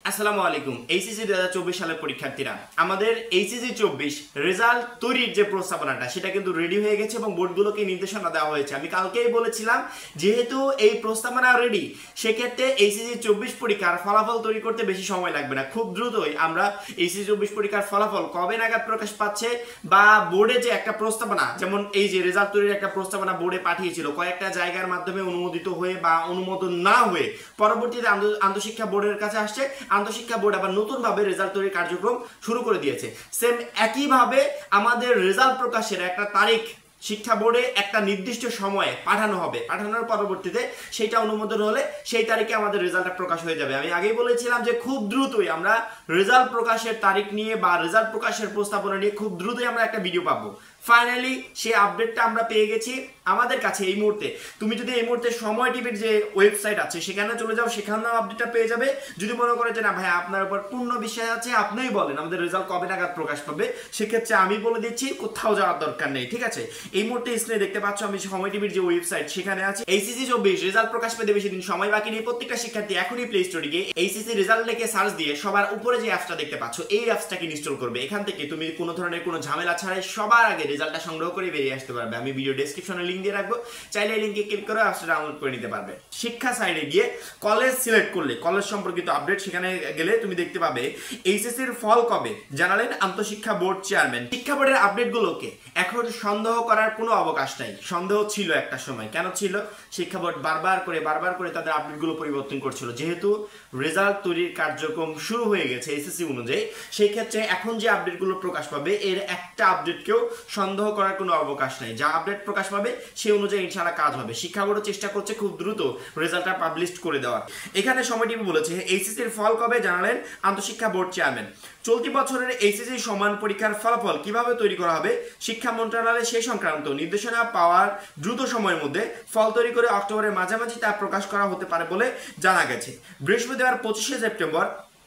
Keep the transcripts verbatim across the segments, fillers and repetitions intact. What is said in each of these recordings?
আসসালামু আলাইকুম। এইচএসসি দুই হাজার চব্বিশ সালের পরীক্ষার্থীরা, আমাদের এইচএসসি চব্বিশ রেজাল্ট তৈরির যে প্রস্তাবনাটা সেটা কিন্তু রেডি হয়ে গেছে এবং বোর্ডগুলোকে নির্দেশনা দেওয়া হয়েছে। আমি কালকেই বলেছিলাম, যেহেতু এই প্রস্তাবনা রেডি, সেক্ষেত্রে এইচএসসি চব্বিশ পরীক্ষার ফলাফল তৈরি করতে বেশি সময় লাগবে না। খুব দ্রুতই আমরা এইচএসসি চব্বিশ পরীক্ষার ফলাফল কবে নাগাদ প্রকাশ পাচ্ছে বা বোর্ডে যে একটা প্রস্তাবনা, যেমন এই যে রেজাল্ট তৈরির একটা প্রস্তাবনা বোর্ডে পাঠিয়েছিল, কয়েকটা জায়গার মাধ্যমে অনুমোদিত হয়ে বা অনুমোদন না হয়ে পরবর্তীতে আন্তঃশিক্ষা বোর্ডের কাছে আসছে। আন্তঃশিক্ষা বোর্ড আবার নতুন ভাবে রেজাল্ট তৈরির কার্যক্রম শুরু করে দিয়েছে। সেম একইভাবে আমাদের রেজাল্ট প্রকাশের একটা তারিখ শিক্ষা বোর্ডে একটা নির্দিষ্ট সময়ে পাঠানো হবে। পাঠানোর পরবর্তীতে সেটা অনুমোদন হলে সেই তারিখে আমাদের রেজাল্টটা প্রকাশ হয়ে যাবে। আমি আগেই বলেছিলাম যে খুব দ্রুতই আমরা রেজাল্ট প্রকাশের তারিখ নিয়ে বা রেজাল্ট প্রকাশের প্রস্তাবনা নিয়ে খুব দ্রুতই আমরা একটা ভিডিও পাবো। ফাইনালি সেই আপডেটটা আমরা পেয়ে গেছি আমাদের কাছে এই মুহূর্তে। তুমি যদি এই মুহূর্তে সময় টিভির যে ওয়েবসাইট আছে সেখানে চলে যাও, সেখানেও আপডেটটা পেয়ে যাবে। যদি মনে করে যে না ভাই আপনার উপর পূর্ণ বিশ্বাস আছে, আপনিই বলেন আমাদের রেজাল্ট কবে নাগাদ প্রকাশ পাবে, সেক্ষেত্রে আমি বলে দিচ্ছি কোথাও যাওয়ার দরকার নেই। ঠিক আছে, এই মুহূর্তে স্ক্রিনে দেখতে পাচ্ছ আমি সময় টিভির যে ওয়েবসাইট সেখানে আছি। এইচএসসি চব্বিশ রেজাল্ট প্রকাশ পেতে বেশি দিন সময় বাকি নেই। প্রত্যেকটা শিক্ষার্থী এখনই প্লে স্টোরে গিয়ে এইচএসসি রেজাল্ট লিখে সার্চ দিয়ে সবার উপরে যে অ্যাপসটা দেখতে পাচ্ছ এই অ্যাপসটাকে ইনস্টল করবে। এখান থেকে তুমি কোনো ধরনের কোনো ঝামেলা ছাড়াই সবার আগে রেজাল্টটা সংগ্রহ করে বেরিয়ে আসতে পারবে। আমি ভিডিও ডেসক্রিপশনে লিংক দিয়ে রাখবো, চাইলে এই লিংকে ক্লিক করে অ্যাপসটা ডাউনলোড করে নিতে পারবে। শিক্ষা সাইডে গিয়ে কলেজ সিলেক্ট করলে কলেজ সম্পর্কিত আপডেট সেখানে গেলে তুমি দেখতে পাবে এইচএসসি এর ফল কবে জানালেন আন্তঃশিক্ষা বোর্ড চেয়ারম্যান। শিক্ষা বোর্ডের আপডেটগুলোকে এখন সন্দেহ করার কোনো অবকাশ নাই। সন্দেহ ছিল একটা সময়, কেন ছিল? শিক্ষা বোর্ড বারবার করে বারবার করে তাদের আপডেটগুলো পরিবর্তন করছিল। যেহেতু রেজাল্ট তৈরির কার্যক্রম শুরু হয়ে গেছে এইচএসসি অনুযায়ী, সেই ক্ষেত্রে এখন যে আপডেটগুলো প্রকাশ পাবে এর একটা আপডেটকেও সন্দেহ করার কোনো অবকাশ নাই। যা আপডেট প্রকাশ পাবে সেই অনুযায়ী ইনশাআল্লাহ কাজ হবে। শিক্ষা বোর্ড চেষ্টা করছে খুব দ্রুত রেজাল্টটা পাবলিশ করে দেওয়ার। এখানে সময় টিভি বলেছে এইচএসসি এর ফল কবে জানালেন আন্তঃশিক্ষা বোর্ড চেয়ারম্যান। চলতি বছরের এইচএসসি সমান পরীক্ষার ফলাফল কিভাবে তৈরি করা হবে শিক্ষা মন্ত্রণালয়ে সেই সংক্রান্ত নির্দেশনা পাওয়ার দ্রুত সময়ের মধ্যে ফল তৈরি করে অক্টোবরের মাঝামাঝি তা প্রকাশ করা হতে পারে বলে জানা গেছে। বৃহস্পতিবার পঁচিশে সেপ্টেম্বর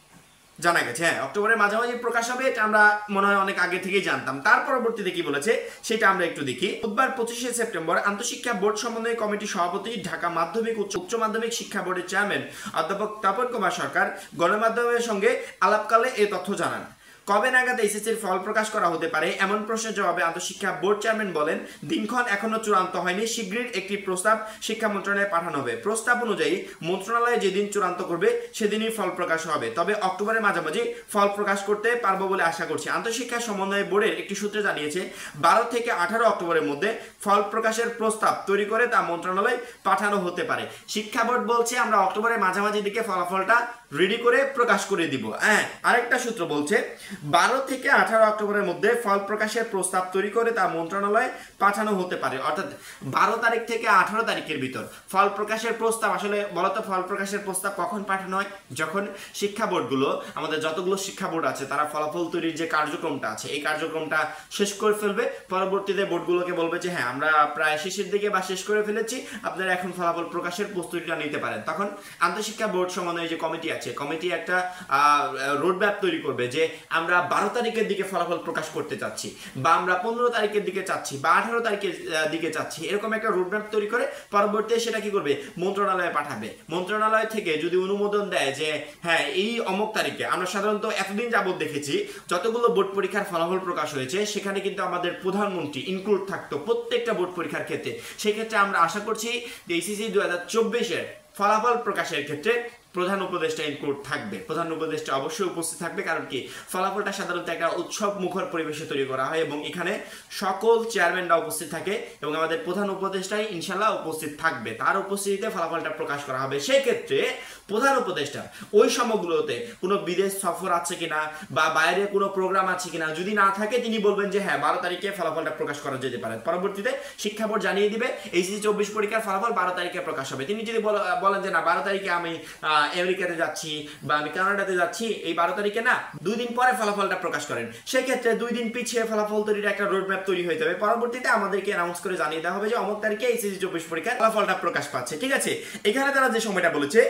জানা গেছে। হ্যাঁ, অক্টোবরের মাঝামাঝি প্রকাশ হবে, এটা আমরা মনে হয় অনেক আগে থেকেই জানতাম। তার পরবর্তীতে কি বলেছে সেটা আমরা একটু দেখি। বুধবার পঁচিশে সেপ্টেম্বর আন্তঃশিক্ষা বোর্ড সমন্বয় কমিটির সভাপতি, ঢাকা মাধ্যমিক উচ্চ মাধ্যমিক শিক্ষা বোর্ডের চেয়ারম্যান অধ্যাপক তপন কুমার সরকার গণমাধ্যমের সঙ্গে আলাপকালে এই তথ্য জানান। কবে নাগাদ এইচএসসির ফল প্রকাশ করা হতে পারে এমন প্রশ্নের জবাবে আন্তঃশিক্ষা বোর্ড চেয়ারম্যান বলেন, দিনক্ষণ এখনো চূড়ান্ত হয়নি, শীঘ্রই একটি প্রস্তাব শিক্ষা মন্ত্রণালয়ে পাঠানো হবে। প্রস্তাব অনুযায়ী মন্ত্রণালয় যেদিন চূড়ান্ত করবে সেদিনই ফল প্রকাশ হবে। তবে অক্টোবরের মাঝামাঝি ফল প্রকাশ করতে পারবো বলে আশা করছি। আন্তঃশিক্ষা সমন্বয় বোর্ডের একটি সূত্রে জানিয়েছে, বারো থেকে আঠারো অক্টোবরের মধ্যে ফল প্রকাশের প্রস্তাব তৈরি করে তা মন্ত্রণালয়ে পাঠানো হতে পারে। শিক্ষা বোর্ড বলছে আমরা অক্টোবরের মাঝামাঝি দিকে ফলাফলটা রেডি করে প্রকাশ করে দিব। হ্যাঁ, আরেকটা সূত্র বলছে বারো থেকে আঠারো অক্টোবরের মধ্যে ফল প্রকাশের প্রস্তাব তৈরি করে তা মন্ত্রণালয়ে পাঠানো হতে পারে। অর্থাৎ বারো তারিখ থেকে আঠারো তারিখের ভিতর ফল প্রকাশের প্রস্তাব, আসলে বলতো ফল প্রকাশের প্রস্তাব কখন পাঠানো হয়? যখন শিক্ষা বোর্ডগুলো, আমাদের যতগুলো শিক্ষা বোর্ড আছে তারা ফলাফল তৈরির যে কার্যক্রমটা আছে এই কার্যক্রমটা শেষ করে ফেলবে। পরবর্তীতে বোর্ডগুলোকে বলবে যে হ্যাঁ আমরা প্রায় শেষের দিকে বা শেষ করে ফেলেছি, আপনারা এখন ফলাফল প্রকাশের প্রস্তুতিটা নিতে পারেন। তখন আন্তঃশিক্ষা বোর্ড সমন্বয়ে যে কমিটি আছে, কমিটি একটা রোডম্যাপ তৈরি করবে যে আমরা বারো তারিখের দিকে ফলাফল প্রকাশ করতে চাচ্ছি, বা আমরা পনেরো তারিখের দিকে চাচ্ছি, বা আঠারো তারিখের দিকে চাচ্ছি। এরকম একটা রোডম্যাপ তৈরি করে পরবর্তীতে সেটা কি করবে? মন্ত্রণালয়ে পাঠাবে। মন্ত্রণালয় থেকে যদি অনুমোদন দেয় যে হ্যাঁ এই অমুক তারিখে, আমরা সাধারণত এতদিন যাবত দেখেছি যতগুলো বোর্ড পরীক্ষার ফলাফল প্রকাশ হয়েছে সেখানে কিন্তু আমাদের প্রধানমন্ত্রী ইনক্লুড থাকতো প্রত্যেকটা বোর্ড পরীক্ষার ক্ষেত্রে। সেক্ষেত্রে আমরা আশা করছি যে এইচএসসি দুই হাজার চব্বিশের ফলাফল প্রকাশের ক্ষেত্রে প্রধান উপদেষ্টা ইনক্লুড থাকবে। প্রধান উপদেষ্টা অবশ্যই উপস্থিত থাকবে, কারণ কি ফলাফলটা সাধারণত একটা উৎসব মুখর পরিবেশে তৈরি করা হয় এবং এখানে সকল চেয়ারম্যানরা উপস্থিত থাকে এবং আমাদের প্রধান উপদেষ্টাই ইনশাল্লাহ উপস্থিত থাকবে। তার উপস্থিতিতে ফলাফলটা প্রকাশ করা হবে। সেই ক্ষেত্রে প্রধান উপদেষ্টা ওই সময়গুলোতে কোনো বিদেশ সফর আছে কিনা বা বাইরে কোনো প্রোগ্রাম আছে কিনা, যদি না থাকে তিনি বলবেন যে হ্যাঁ বারো তারিখে ফলাফলটা প্রকাশ করা যেতে পারে। পরবর্তীতে শিক্ষা বোর্ড জানিয়ে দিবে এইচএসসি চব্বিশ পরীক্ষার ফলাফল বারো তারিখে প্রকাশ হবে। তিনি যদি বলেন যে না বারো তারিখে আমি আমেরিকাতে যাচ্ছি বা আমি কানাডাতে যাচ্ছি, এই বারো তারিখে না দুই দিন পরে ফলাফলটা প্রকাশ করেন, সেক্ষেত্রে দুই দিন পিছিয়ে ফলাফল তৈরির একটা রোডম্যাপ তৈরি হয়ে যাবে। পরবর্তীতে আমাদেরকে অ্যানাউন্স করে জানিয়ে দেওয়া হবে যে অমুক তারিখে এইচএসসি চব্বিশ পরীক্ষার ফলাফলটা প্রকাশ পাচ্ছে। ঠিক আছে, এখানে তারা যে সময়টা বলেছে বারো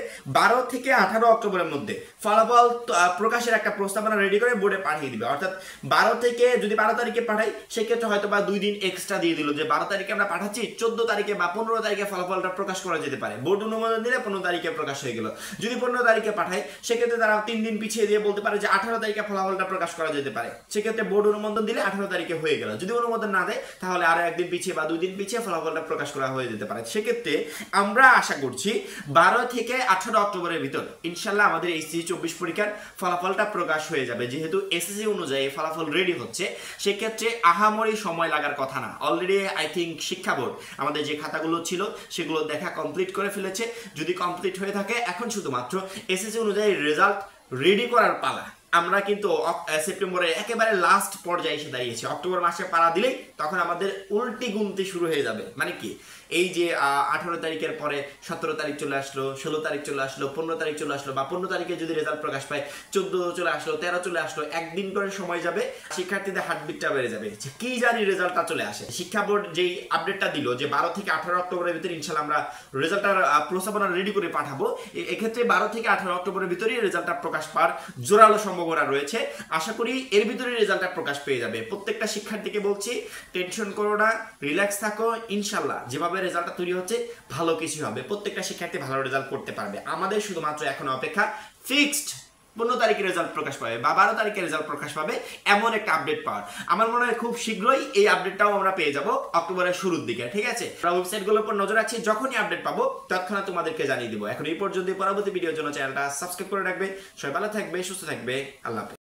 বারো থেকে আঠারো অক্টোবরের মধ্যে ফলাফল প্রকাশের একটা প্রস্তাবনা রেডি করে বোর্ডে পাঠিয়ে দিবে। অর্থাৎ বারো থেকে যদি বারো তারিখে পাঠাই সেক্ষেত্রে হয়তো বা দুই দিন এক্সট্রা দিয়ে দিল যে বারো তারিখে আমরা পাঠাচ্ছি, চোদ্দ তারিখে বা পনেরো তারিখে ফলাফলটা প্রকাশ করা যেতে পারে। বোর্ড অনুমোদন দিলে পনেরো তারিখে প্রকাশ হয়ে গেল। যদি পনেরো তারিখে পাঠাই সেক্ষেত্রে তারা তিন দিন পিছিয়ে দিয়ে বলতে পারে যে আঠারো তারিখে ফলাফলটা প্রকাশ করা যেতে পারে। সেক্ষেত্রে বোর্ড অনুমোদন দিলে আঠারো তারিখে হয়ে গেল। যদি অনুমোদন না দেয় তাহলে আরো একদিন পিছিয়ে বা দুই দিন পিছিয়ে ফলাফলটা প্রকাশ করা হয়ে যেতে পারে। সেক্ষেত্রে আমরা আশা করছি বারো থেকে আঠারো অক্টোবরের ভিতর ইনশাল্লাহ আমাদের এইচএসসি চব্বিশ পরীক্ষার ফলাফলটা প্রকাশ হয়ে যাবে। যেহেতু এসএসসি অনুযায়ী ফলাফল রেডি হচ্ছে সেক্ষেত্রে আহামরি সময় লাগার কথা না। অলরেডি আই থিঙ্ক শিক্ষা বোর্ড আমাদের যে খাতাগুলো ছিল সেগুলো দেখা কমপ্লিট করে ফেলেছে। যদি কমপ্লিট হয়ে থাকে এখন শুধুমাত্র এসএসসি অনুযায়ী রেজাল্ট রেডি করার পালা। আমরা কিন্তু সেপ্টেম্বরের একেবারে লাস্ট পর্যায়ে এসে দাঁড়িয়েছি। অক্টোবর মাসে পাড়া দিলেই তখন আমাদের উল্টি গুনতি শুরু হয়ে যাবে। মানে কি, এই যে আঠারো তারিখের পরে সতেরো তারিখ চলে আসলো, ষোলো তারিখ চলে আসলো, পনেরো তারিখ চলে আসলো, বা পনেরো তারিখে যদি রেজাল্ট প্রকাশ পায় চোদ্দ চলে আসলো, তেরো চলে আসলো, একদিন করে সময় যাবে, শিক্ষার্থীদের হার্টবিটটা বেড়ে যাবে যে কি জানি রেজাল্টটা চলে আসে। শিক্ষা বোর্ড যেই আপডেটটা দিল যে বারো থেকে আঠারো অক্টোবরের ভিতরে ইনশাল্লাহ আমরা রেজাল্টটার প্রস্তাবনা রেডি করে পাঠাবো, এক্ষেত্রে বারো থেকে আঠারো অক্টোবরের ভিতরেই রেজাল্টটা প্রকাশ পাওয়ার জোরালো সম্ভাবনা রয়েছে। আশা করি এর ভিতরে রেজাল্টটা প্রকাশ পেয়ে যাবে। প্রত্যেকটা শিক্ষার্থীকে বলছি টেনশন করো না, রিল্যাক্স থাকো, ইনশাল্লাহ যেভাবে রেজাল্টটা তৈরি হচ্ছে ভালো কিছু হবে। প্রত্যেকটা শিক্ষার্থী ভালো রেজাল্ট করতে পারবে। আমাদের শুধুমাত্র এখন অপেক্ষা ফিক্সড পনেরো তারিখে রেজাল্ট প্রকাশ পাবে বা বারো তারিখে রেজাল্ট প্রকাশ পাবে এমন একটা আপডেট পাওয়ার। আমার মনে হয় খুব শীঘ্রই এই আপডেটটাও আমরা পেয়ে যাব অক্টোবরের শুরুর দিকে। ঠিক আছে, আমরা ওয়েবসাইটগুলোর উপর নজর রাখছি, যখনই আপডেট পাবো তৎক্ষণাৎ তোমাদেরকে জানিয়ে দিব। এখন এই পর্যন্ত, পরবর্তী ভিডিওর জন্য চ্যানেলটা সাবস্ক্রাইব করে রাখবে। সবাই ভালো থাকবে, সুস্থ থাকবে, আল্লাহ হাফেজ।